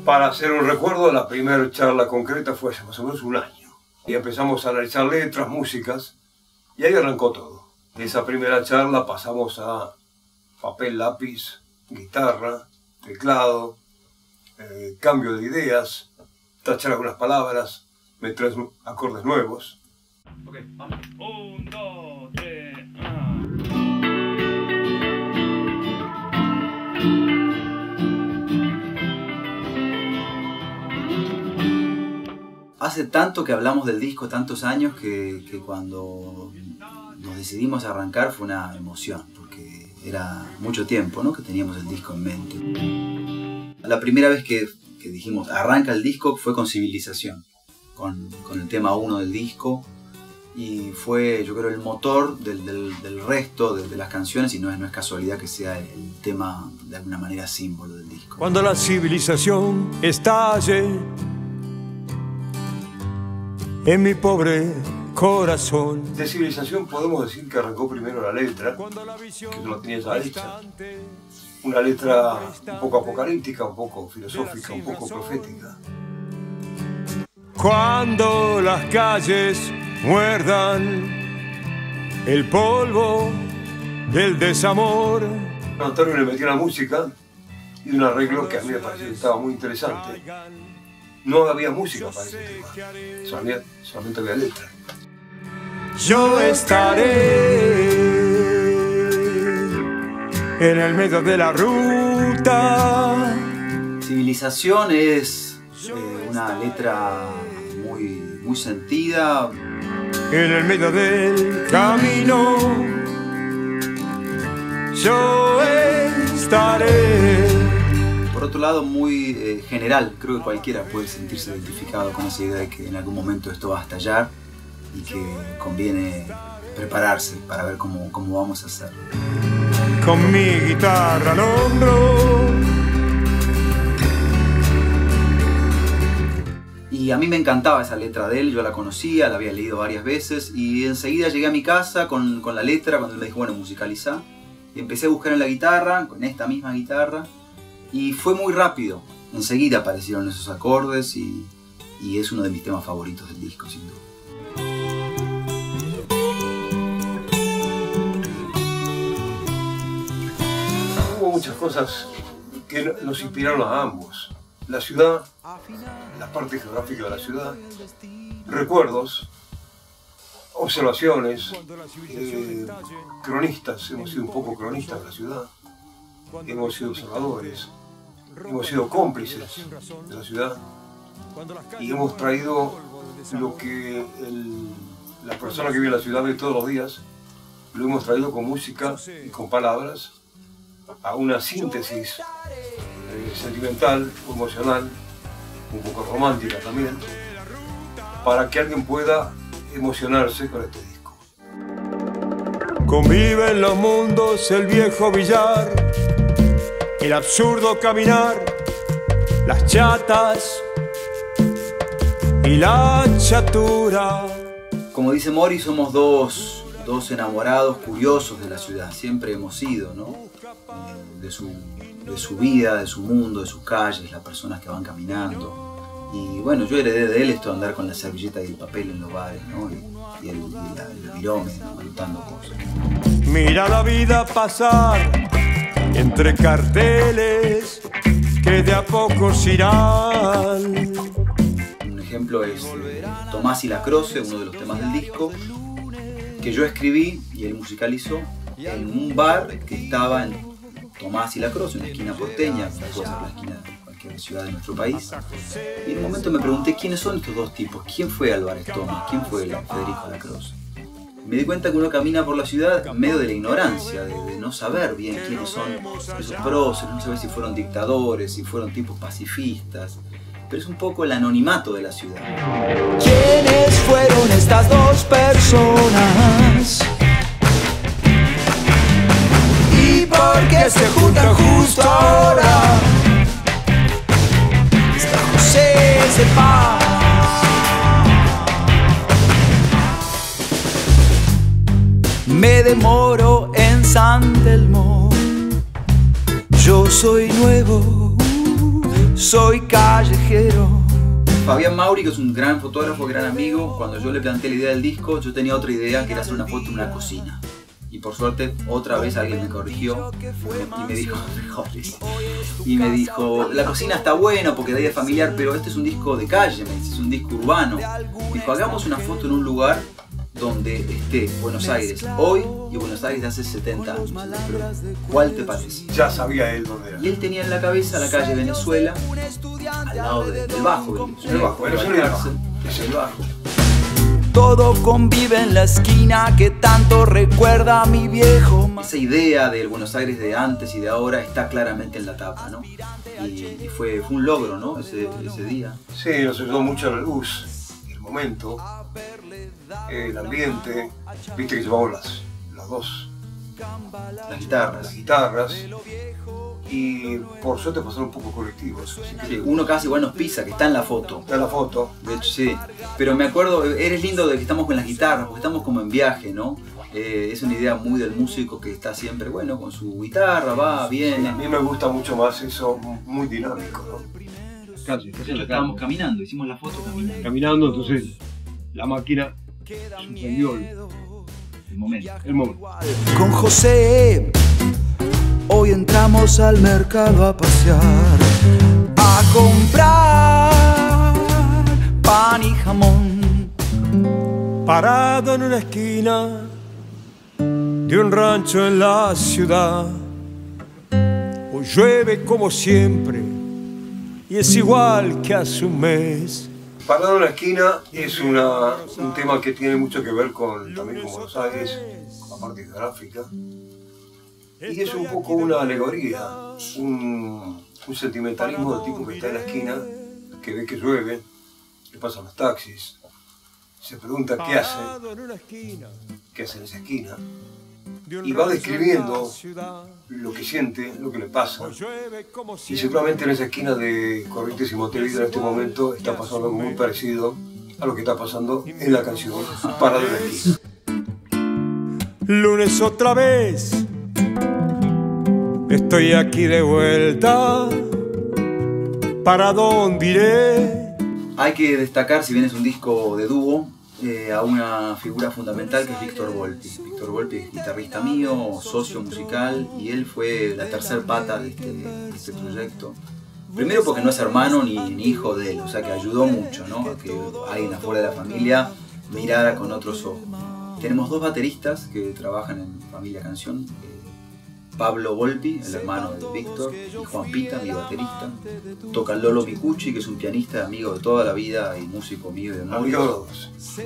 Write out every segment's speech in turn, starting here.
Para hacer un recuerdo, la primera charla concreta fue hace más o menos un año. Y empezamos a analizar letras, músicas, y ahí arrancó todo. De esa primera charla pasamos a papel, lápiz, guitarra, teclado, cambio de ideas, tachar algunas palabras, meter acordes nuevos. Ok, vamos. 1, 2, 3, Hace tanto que hablamos del disco, tantos años, que cuando nos decidimos a arrancar fue una emoción, porque era mucho tiempo, ¿no?, que teníamos el disco en mente. La primera vez que dijimos arranca el disco fue con Civilización, con el tema 1 del disco, y fue, yo creo, el motor del resto de las canciones, y no es casualidad que sea el tema de alguna manera símbolo del disco. Cuando la civilización estalle en mi pobre corazón. De Civilización podemos decir que arrancó primero la letra, que tú la tenías ya hecha. Una letra un poco apocalíptica, un poco filosófica, un poco profética. Cuando las calles muerdan el polvo del desamor. Antonio le metió la música y un arreglo que a mí me pareció que estaba muy interesante. No había música para ese tema, solamente había letra. Yo estaré en el medio de la ruta. Civilización es una letra muy sentida. En el medio del camino yo estaré. Por otro lado, muy general, creo que cualquiera puede sentirse identificado con esa idea de que en algún momento esto va a estallar y que conviene prepararse para ver cómo vamos a hacerlo. Con mi guitarra al hombro. Y a mí me encantaba esa letra de él, yo la conocía, la había leído varias veces, y enseguida llegué a mi casa con la letra, cuando él me dijo, bueno, musicalizá, y empecé a buscar en la guitarra, con esta misma guitarra, y fue muy rápido. Enseguida aparecieron esos acordes y es uno de mis temas favoritos del disco, sin duda. Hubo muchas cosas que nos inspiraron a ambos. La ciudad, la parte geográfica de la ciudad, recuerdos, observaciones, cronistas. Hemos sido un poco cronistas de la ciudad, hemos sido observadores, hemos sido cómplices de la ciudad y hemos traído lo que la persona que vive en la ciudad ve todos los días, lo hemos traído con música y con palabras a una síntesis sentimental o emocional, un poco romántica también, para que alguien pueda emocionarse con este disco. Convive en los mundos el viejo billar, el absurdo caminar, las chatas y la chatura. Como dice Mori, somos dos enamorados, curiosos de la ciudad. Siempre hemos sido, ¿no? De su vida, de su mundo, de sus calles, las personas que van caminando. Y bueno, yo heredé de él esto de andar con la servilleta y el papel en los bares, ¿no? Y el virome, ¿no?, anotando cosas. Mira la vida pasar entre carteles que de a poco se irán. Un ejemplo es Tomás y la Croce, uno de los temas del disco, que yo escribí y él musicalizó en un bar que estaba en Tomás y la Croce, una esquina porteña, puede ser la esquina de cualquier ciudad de nuestro país. Y en un momento me pregunté quiénes son estos dos tipos, quién fue Álvarez Tomás, quién fue Federico Lacroze. Me di cuenta que uno camina por la ciudad en medio de la ignorancia, de no saber bien quiénes son esos próceres, no saber si fueron dictadores, si fueron tipos pacifistas, pero es un poco el anonimato de la ciudad. ¿Quiénes fueron estas dos personas? ¿Y por qué se juntan justo ahora? Está José Cepaz. Me demoro en San Telmo. Yo soy nuevo, soy callejero. Fabián Mauri, que es un gran fotógrafo, gran amigo, cuando yo le planteé la idea del disco, yo tenía otra idea, que era hacer una foto en una cocina. Y por suerte, otra vez alguien me corrigió y me dijo, la cocina está buena porque de ahí es familiar, pero este es un disco de calle, me dice, es un disco urbano. Dijo, hagamos una foto en un lugar donde esté Buenos Aires hoy y Buenos Aires de hace 70 años. Pero, ¿cuál te parece? Ya sabía él dónde era. Y él tenía en la cabeza la calle Venezuela, al lado del Bajo. El Bajo, Venezuela es el Bajo. Todo convive en la esquina que tanto recuerda a mi viejo. Esa idea del Buenos Aires de antes y de ahora está claramente en la tapa, ¿no? Y fue un logro, ¿no? Ese día. Sí, nos ayudó mucho la luz, el momento, el ambiente. Viste que llevamos las dos. Las guitarras. Y por suerte pasaron un poco colectivos. Sí, uno casi igual nos pisa, que está en la foto. Está en la foto. De hecho, sí. Pero me acuerdo, eres lindo de que estamos con las guitarras, porque estamos como en viaje, ¿no? Es una idea muy del músico que está siempre, bueno, con su guitarra, va, viene. A mí me gusta mucho más eso, muy dinámico, ¿no? Casi, estábamos caminando, hicimos la foto caminando. Caminando, entonces la máquina suspendió El momento. Con José hoy entramos al mercado a pasear, a comprar pan y jamón. Parado en una esquina de un rancho en la ciudad, hoy llueve como siempre y es igual que hace un mes. Parado en la esquina es un tema que tiene mucho que ver también con Buenos Aires, con la parte geográfica. Y es un poco una alegoría, un sentimentalismo del tipo que está en la esquina, que ve que llueve, que pasan los taxis, se pregunta qué hace en esa esquina, y va describiendo lo que siente, lo que le pasa. Y seguramente en esa esquina de Corrientes y Montevideo en este momento está pasando algo muy parecido a lo que está pasando en la canción Parado en la esquina. Lunes otra vez, estoy aquí de vuelta, ¿para dónde iré? Hay que destacar, si bien es un disco de dúo, a una figura fundamental que es Víctor Volpi. Víctor Volpi es guitarrista mío, socio musical, y él fue la tercer pata de este proyecto. Primero porque no es hermano ni hijo de él, o sea que ayudó mucho, ¿no? A que alguien afuera de la familia mirara con otros ojos. Tenemos dos bateristas que trabajan en Familia Canción. Pablo Volpi, el hermano de Víctor, y Juan Pita, mi baterista. Toca Lolo Micucci, que es un pianista amigo de toda la vida y músico mío y de Mauricio. Sí.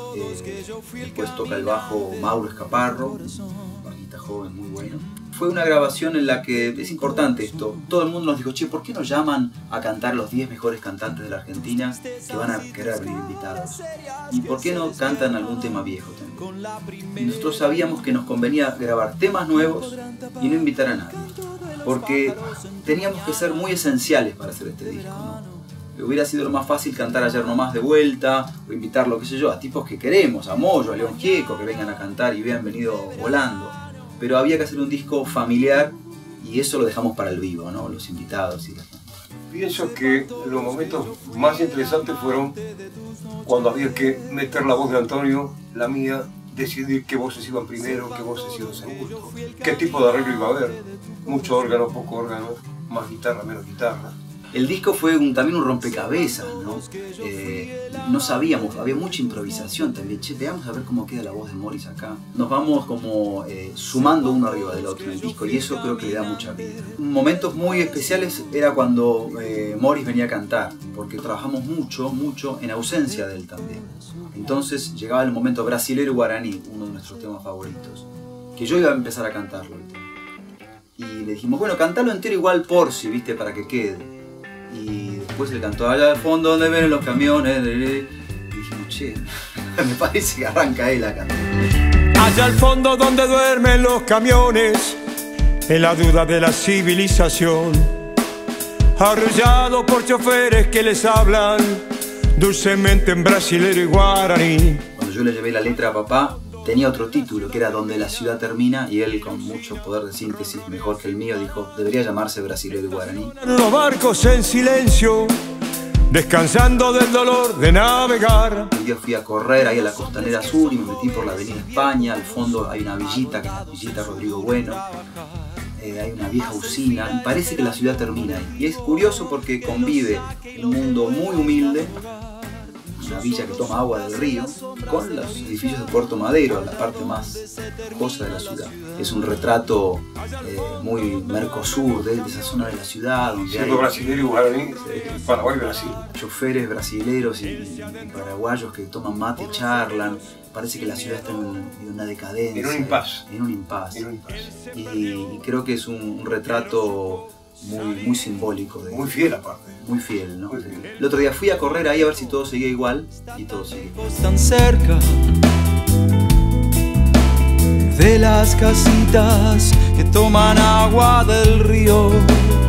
Después toca el bajo Mauro Escaparro, un bajista joven muy bueno. Fue una grabación en la que, es importante esto, todo el mundo nos dijo, che, ¿por qué nos llaman a cantar los 10 mejores cantantes de la Argentina que van a querer abrir invitados? ¿Y por qué no cantan algún tema viejo también? Y nosotros sabíamos que nos convenía grabar temas nuevos y no invitar a nadie, porque teníamos que ser muy esenciales para hacer este disco, ¿no? Hubiera sido lo más fácil cantar Ayer Nomás de vuelta, o invitarlo, qué sé yo, a tipos que queremos, a Moyo, a León Gieco, que vengan a cantar y hubieran venido volando. Pero había que hacer un disco familiar y eso lo dejamos para el vivo, ¿no? Los invitados y la gente. Pienso que los momentos más interesantes fueron cuando había que meter la voz de Antonio, la mía, decidir qué voces iban primero, qué voces iban segundo, qué tipo de arreglo iba a haber, mucho órgano, poco órgano, más guitarra, menos guitarra. El disco fue también un rompecabezas, ¿no? No sabíamos, había mucha improvisación también. Che, veamos a ver cómo queda la voz de Morris acá. Nos vamos como sumando uno arriba del otro en el disco y eso creo que le da mucha vida. Momentos muy especiales era cuando Morris venía a cantar, porque trabajamos mucho en ausencia de él también. Entonces llegaba el momento Brasilero Guaraní, uno de nuestros temas favoritos, que yo iba a empezar a cantarlo. Y le dijimos, bueno, cantalo entero igual por si, ¿viste? Para que quede. Y después él cantó allá al fondo donde ven los camiones. Y dijimos, che, me parece que arranca él a cantar. Allá al fondo donde duermen los camiones, en la duda de la civilización, arrullado por choferes que les hablan dulcemente en brasilero y guaraní. Cuando yo le llevé la letra a papá, tenía otro título, que era Donde la ciudad termina, y él, con mucho poder de síntesis, mejor que el mío, dijo, debería llamarse Brasilero y Guaraní. Los barcos en silencio, descansando del dolor de navegar. Un día fui a correr ahí a la Costanera Sur y me metí por la Avenida España. Al fondo hay una villita, que es la Villita Rodrigo Bueno. Hay una vieja usina y parece que la ciudad termina ahí. Y es curioso porque convive un mundo muy humilde, una villa que toma agua del río, con los edificios de Puerto Madero, la parte más lujosa de la ciudad. Es un retrato muy Mercosur, de esa zona de la ciudad, donde siendo hay brasileño y guaraní, Paraguay y Brasil. choferes brasileros y paraguayos que toman mate y charlan. Parece que la ciudad está en una decadencia. En un impasse. En un impasse. En un impasse. Y creo que es un retrato muy simbólico. Muy fiel aparte. Muy fiel, ¿no? Muy fiel. El otro día fui a correr ahí a ver si todo seguía igual y todo sigue. Tan cerca de las casitas que toman agua del río.